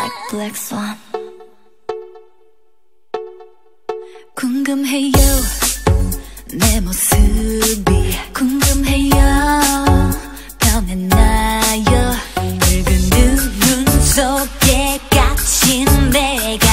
like black swan. 궁금해요 내 모습이 궁금해요 변했나요 붉은 눈 속에 갇힌 내가